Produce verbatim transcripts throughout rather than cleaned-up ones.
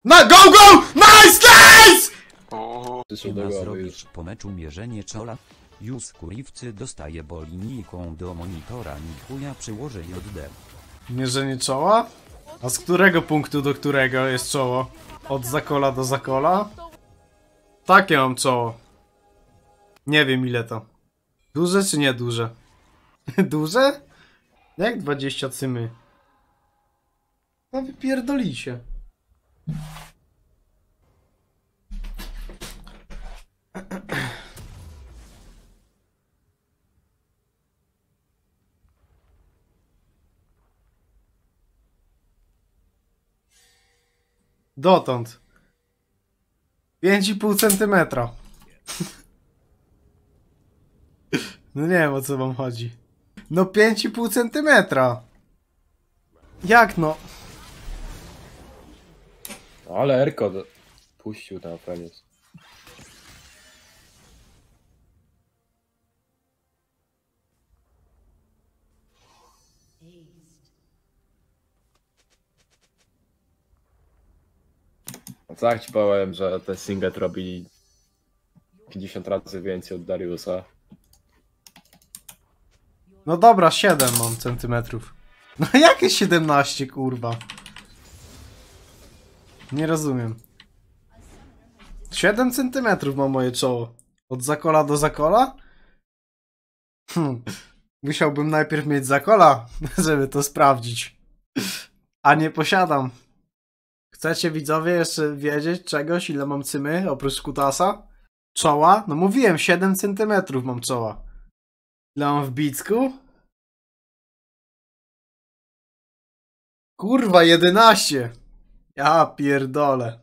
Na go go! Nice, nice! Chyba zrobisz po meczu mierzenie czola. Już kuriwcy dostaje bo linijką do monitora Nikuja przyłoży J D. Mierzenie czoła? A z którego punktu do którego jest czoło? Od zakola do zakola? Takie mam czoło. Nie wiem ile to. Duże czy nie duże? Duże? Jak dwadzieścia cymy? No wypierdolicie. Dotąd. pięć i pół centymetra. No nie wiem o co wam chodzi. No pięć i pół centymetra. Jak no? Ale Erko puścił tam koniec. A co jak ci powiem, że ten singlet robi pięćdziesiąt razy więcej od Dariusa? No dobra, siedem mam centymetrów. No jakie siedemnaście, kurwa? Nie rozumiem. siedem centymetrów ma moje czoło. Od zakola do zakola? Hm. Musiałbym najpierw mieć zakola, żeby to sprawdzić. A nie posiadam. Chcecie widzowie jeszcze wiedzieć czegoś, ile mam cymy oprócz kutasa? Czoła? No mówiłem, siedem centymetrów mam czoła. Ile mam w bicku? Kurwa, jedenaście. Ja pierdolę.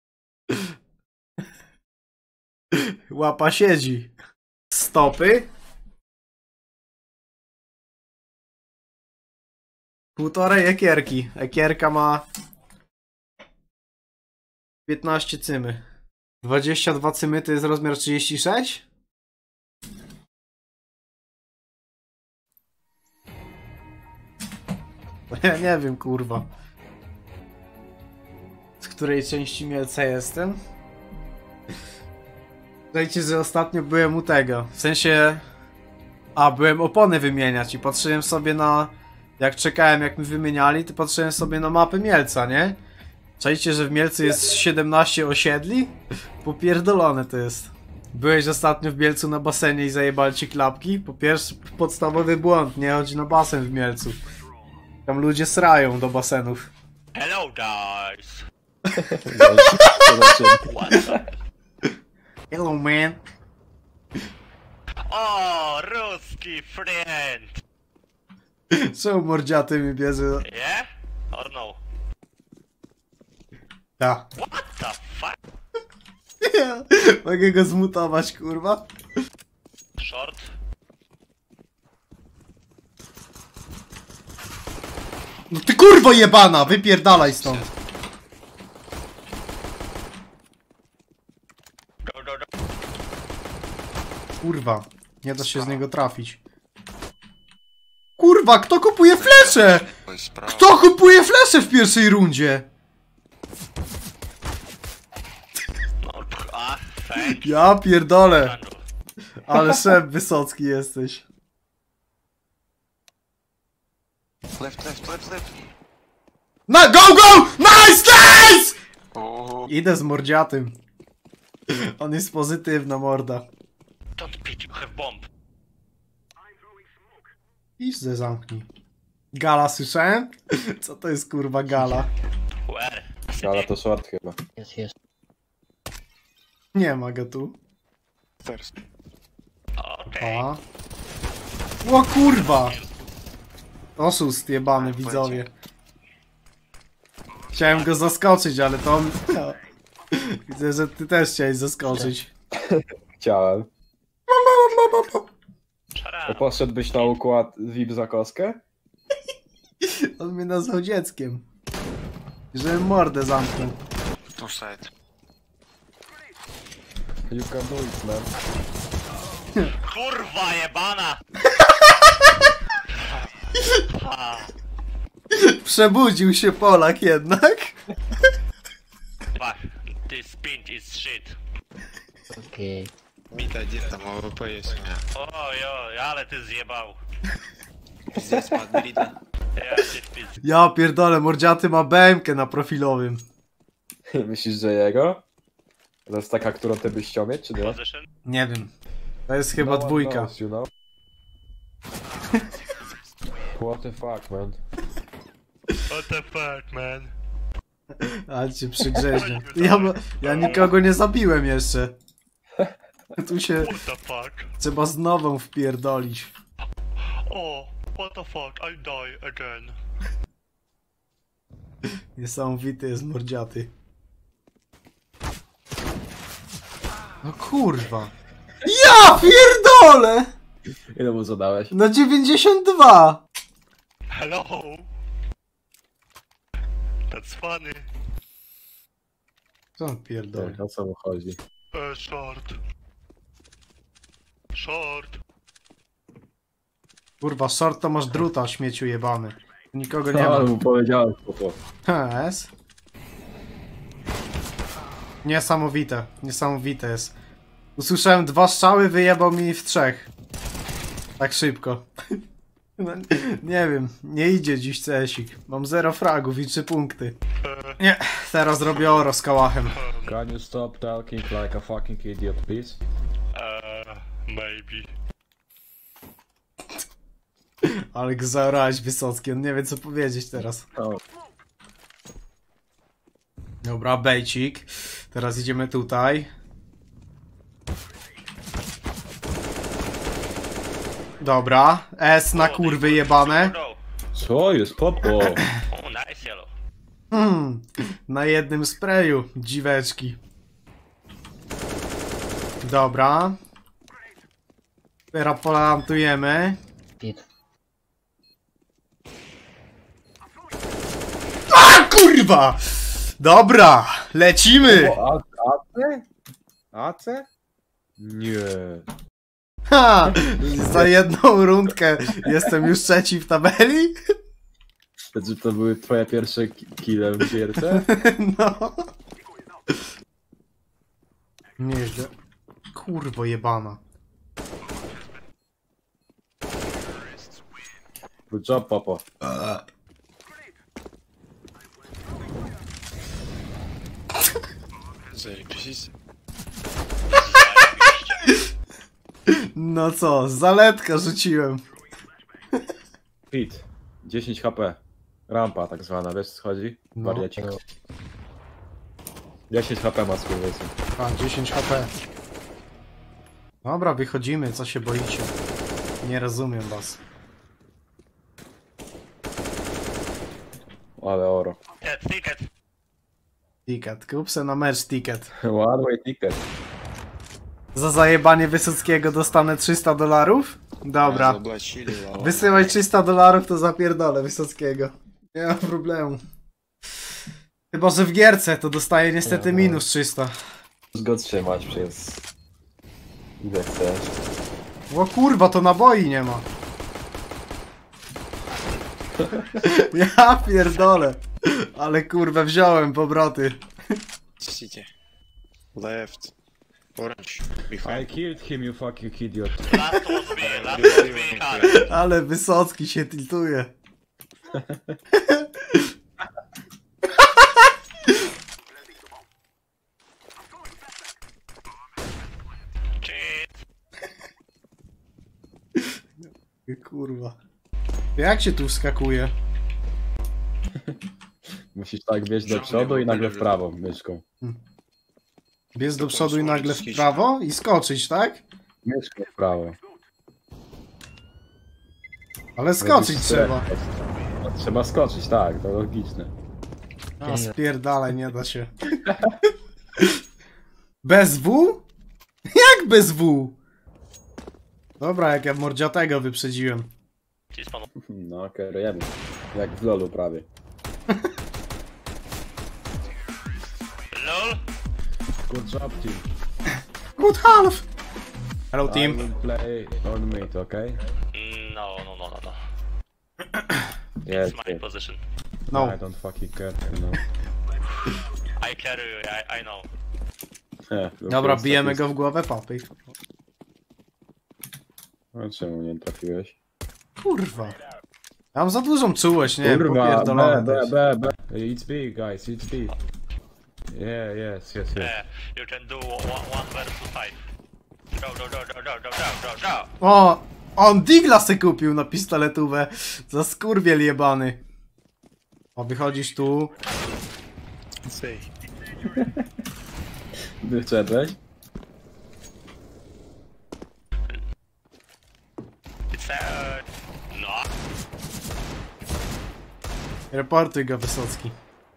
Łapa siedzi. Stopy? Półtorej ekierki. Ekierka ma piętnaście cymy. dwadzieścia dwa cymy to jest rozmiar trzydzieści sześć? Ja nie wiem, kurwa. Z której części Mielca jestem? Dajcie, że ostatnio byłem u tego. W sensie... A, byłem opony wymieniać i patrzyłem sobie na... Jak czekałem, jak mi wymieniali, to patrzyłem sobie na mapę Mielca, nie? Czajcie, że w Mielcu jest siedemnaście osiedli? Popierdolone to jest. Byłeś ostatnio w Mielcu na basenie i zajebali ci klapki? Po pierwsze, podstawowy błąd, nie chodzi na basen w Mielcu. Tam ludzie srają do basenów. Hello guys! Hello man. O, ruski friend! Czemu mordziaty mi bierze? Yeah? Or no? Ja. What the fuck? Mogę go zmutować, kurwa? Short? No ty kurwo jebana! Wypierdalaj stąd! Go, go, go. Kurwa, nie da się z niego trafić. Kurwa, kto kupuje flesze? Kto kupuje flesze w pierwszej rundzie? No, a, thanks. Ja pierdolę. Ale szef Wysocki jesteś. Left, left, left, left. Na go go! Nice, nice! Idę z mordziatym. On jest pozytywna morda. Don't pitch, you have bomb. Idź ze zamknij. Gala słyszałem? Co to jest kurwa gala? Where? Ale to short chyba. Jest, jest. Nie ma go tu. First. Okay. A. O kurwa! Oszust jebany, widzowie. Chciałem go zaskoczyć, ale to on... Widzę, że ty też chciałeś zaskoczyć. Chciałem. Shut A up. poszedłbyś na układ V I P za kostkę? On mnie nazwał dzieckiem. Żebym mordę zamknął. Two side. You can do it, man. Kurwa jebana! Ha. Przebudził się Polak jednak. Fuck, this pint is shit. Okej. Bit один, там АВП есть у меня. Oj, oj, ale ty zjebał. Пиздец, Мадрида. Ja cię wpizd... Ja pierdolę, mordziaty ma B M K na profilowym. Myślisz, że jego? To jest taka, którą ty byś chciał mieć, czy nie? Position? Nie wiem. To jest chyba No one dwójka. knows, you know? What the fuck, man? What the fuck, man? Ale cię przygrzeźnie. Ja, ja nikogo nie zabiłem jeszcze. Tu się What the fuck? trzeba z nową wpierdolić. Oh, what the fuck, I die again. Niesamowity jest mordziaty. No kurwa. Ja pierdolę! Ile mu zadałeś? Na dziewięćdziesiąt dwa! Hello? That's funny. Co on pierdolę? Tak, o co mu chodzi? Uh, short. Short. Kurwa, short to masz druta, śmieciu jebany. Nikogo nie Nie ma. no, mu powiedziałem, chłopo. Hes. Niesamowite, niesamowite jest. Usłyszałem dwa strzały, wyjebał mi w trzech. Tak szybko. No, nie wiem, nie idzie dziś C S ik. Mam zero fragów i trzy punkty. Nie, teraz robię oro z kałachem. Can you stop talking like a fucking idiot, please? Uh, maybe. Ale go zaorałeś, Wysocki, on nie wie co powiedzieć teraz. O. Dobra, bejcik. Teraz idziemy tutaj. Dobra, S na kurwy jebane. Co jest, popo? Oh, nice yellow. Hmm, na jednym sprayu, dziweczki. Dobra. Teraz polantujemy. Pit. A kurwa! Dobra, lecimy! O, A C? A C? Nie. Ha! Za jedną rundkę jestem już trzeci w tabeli? Czy to były twoje pierwsze ki- kile w gierce? No. Nieźle. Kurwo jebana. Good job, popo. Заебись. No co, zaletka rzuciłem. Hit. dziesięć H P. Rampa tak zwana, wiesz co chodzi? No. Wariacik. dziesięć H P ma swój wysyn. A, dziesięć H P. Dobra, wychodzimy, co się boicie? Nie rozumiem was. Ale oro. Ticket, ticket. Ticket, kup se na mecz ticket. One way ticket. Za zajebanie Wysockiego dostanę trzysta dolarów? Dobra. Заблочили, лава. Wysyłaj trzysta dolarów, to zapierdolę Wysockiego. Nie ma problemu. Chyba, że w gierce to dostaję niestety minus trzysta. Zgod trzymać przez... Ile chcesz. O kurwa, to naboi nie ma. Ja pierdolę. Ale kurwa, wziąłem powroty. City. Left. Orange. I Behind. killed him, you fucking idiot. Last was me, last was me, hard. Ale Wysocki się tiltuje. Cheat. Kurwa. Jak się tu wskakuje? Musisz tak wieźć do przodu i nagle w prawo myszką. Biec do przodu i nagle w prawo i skoczyć, tak? Myszką w prawo. Ale skoczyć Robisz trzeba. tre- No, trzeba skoczyć, tak, to logiczne. A spierdalaj, nie da się. Bez W? Jak bez W? Dobra, jak ja mordziatego wyprzedziłem. Cheese pan. No, kierujemy. Jak w lolu prawie. LOL. Good job, team. Good half! Hello I team. will play on mid, okay? No, no, no, no, no. Yes, It's my yes. position. No. I don't fucking care, you know. I carry you, I, I know. He, Dobra, bijemy go w głowę, papy. A czemu nie trafiłeś? Kurwa. Ja mam za dużą czułość, nie? Kurwa, Popierdolone B, też. B, B, B. It's B, guys, it's B. Yeah, yes, yes, yes. Yeah, you can do one, one versus five. Go, go, go, go, go, go, go, go, go. O! On digla se kupił na pistoletówę. Za skurwiel jebany. O, wychodzisz tu. Say. Wyszedłeś? It's uh, no. Reportuj go, Wysocki.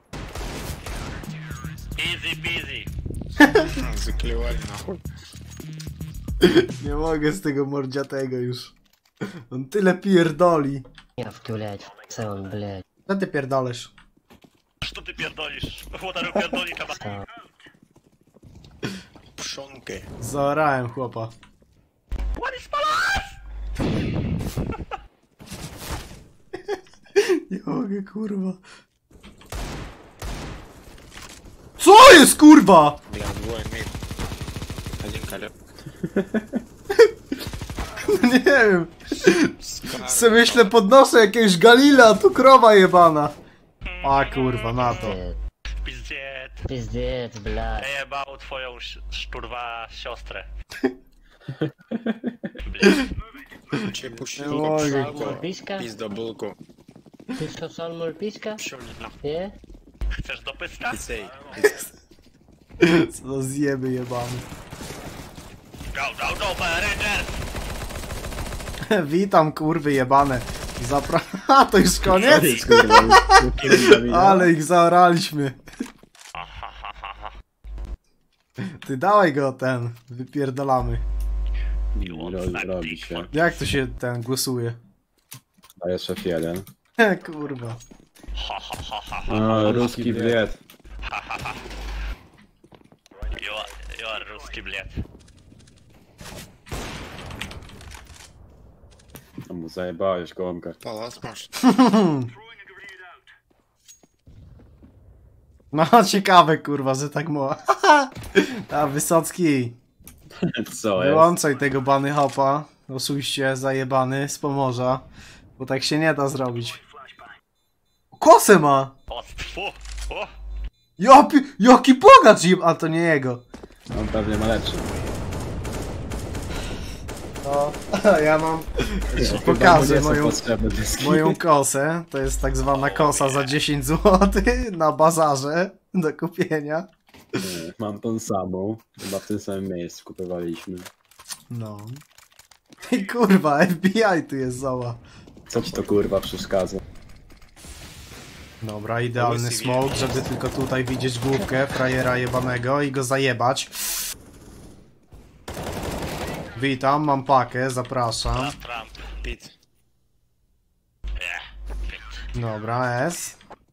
Easy peasy. Заклевали нахуй. Nie mogę z tego mordziatego już. On tyle pierdoli. Я втулять. Сам, блядь. Co ty pierdolisz? Что ты пердолишь? Хватарю пердоли, каба. Сам. Пшонкой. Zaorałem chłopa. What is my Nie mogę, kurwa. Co jest, kurwa? Бля, двое мид. Один колет. No nie wiem. Se myślę, podnoszę jakiegoś Galila, a tu krowa jebana. A kurwa, na to. Пиздец. Пиздец. Пиздец, блядь. Ja jebał twoją sz- szturwa siostrę. Блядь. Че пушил? Ой, Салмур писька? Пиздобулку. Ты что, Салмур писька? Пшел не нахуй. Е? Chcesz do pyska? Say. Co za zjeby jebany. Go, go, go, Power Ranger! Witam, kurwy jebane. Zapra... A, to już koniec? Kurwa, już- Ale ich zaoraliśmy. Ha, ha, ha, ha. Ty dawaj go ten, wypierdolamy. Robi, robi się. Jak to się ten głosuje? Dajesz F jeden. Kurwa. Ha, ha, ha, ha, ha. No, ruski wliet. Ha, ha, ha. You are, you are ruski bled. A mu zajebałeś gołąbka. Палас, может. No ciekawe, kurwa, że tak mowa. A Wysocki, Co jest? wyłączaj tego bany hopa. Oszuście zajebany z Pomorza. Bo tak się nie da zrobić. Kosę ma! O, tfu, o. Jaki, jaki bogacz jeb... A to nie jego. On pewnie ma lepszy. No, ja mam... Pokażę Chyba mu nie są moją, potrzebne te skiny. moją kosę. To jest tak zwana kosa za dziesięć złotych na bazarze do kupienia. Nie, mam tą samą. Chyba w tym samym miejscu kupowaliśmy. No. I kurwa, F B I tu jest zała. Co ci to kurwa przeszkadza? Dobra, idealny smoke, żeby tylko tutaj widzieć główkę frajera jebanego i go zajebać. Witam, mam pakę, zapraszam. Trump. Пит. Yeah, pit. Dobra, S.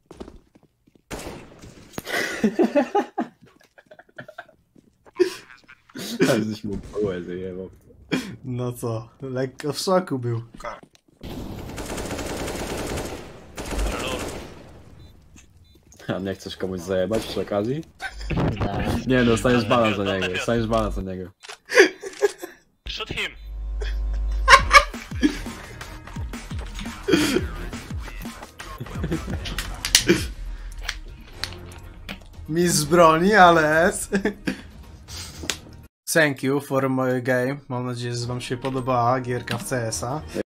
Żeś mu połę zajebał. No co, lekko w szoku był. Lul. A nie chcesz komuś zajebać przy okazji? Да. Nie, no dostajesz bana za niego, dostajesz bana za niego. Shoot him. Mistrz broni, ale S. Thank you for my game. Mam nadzieję, że wam się podobała gierka w C S a.